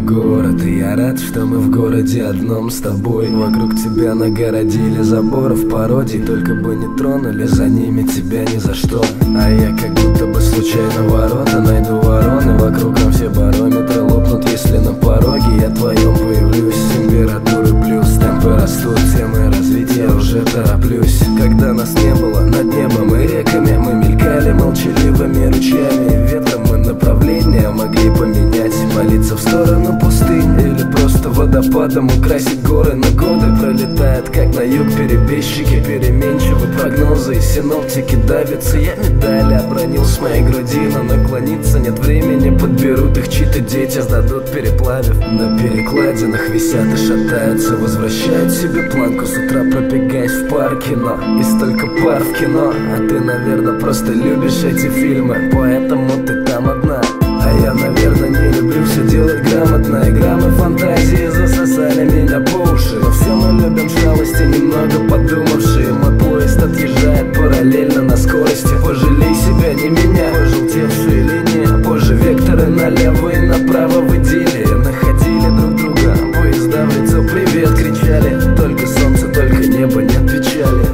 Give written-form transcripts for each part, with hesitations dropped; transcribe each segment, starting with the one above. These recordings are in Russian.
город, и я рад, что мы в городе одном с тобой. Вокруг тебя нагородили заборов, пародий, только бы не тронули за ними тебя ни за что. А я как будто бы случайно ворота найду вороны. Вокруг нам все барометры лопнут, если на пороге я твоем появлюсь. Температуры плюс, темпы растут, темы развития уже тороплюсь. Когда нас не было над небом и реками, мы мелькали молчаливыми ручьями. Ветром мы направление могли поменять, молиться в сторону пустынь или просто водопадом украсить горы. Но годы пролетают как на юг перебежчики, переменчивы прогнозы и синоптики давятся. Я медали обронил с моей груди, но наклониться нет времени. Подберут их чьи-то дети, сдадут переплавив. На перекладинах висят и шатаются, возвращают себе планку с утра пробегать в парке. Но и столько пар в кино, а ты, наверное, просто любишь эти фильмы, поэтому ты там одна. А я, наверное, не люблю все делать грамотно, и граммы фантазии засосали меня по уши. Но все мы любим шалости, немного подумавшие. Мой поезд отъезжает параллельно на скорости. Пожалей себя, не меня, пожелтевшие линии, позже векторы налево и направо в идиллии. Находили друг друга, поезда в лицо привет кричали. Только солнце, только небо, нет печали.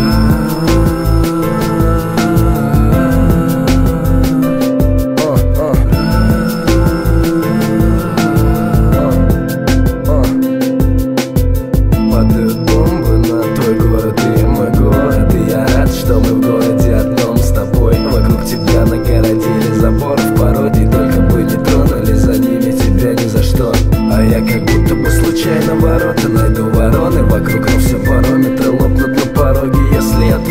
Падают бомбы на твой город и мой город, и я рад, что мы в городе одном с тобой. Вокруг тебя нагородили заборов, пародий, только бы не тронули за ними тебя ни за что. А я как будто бы случайно ворота найду вороны. Вокруг нам все парометры лопнут на пороге, если я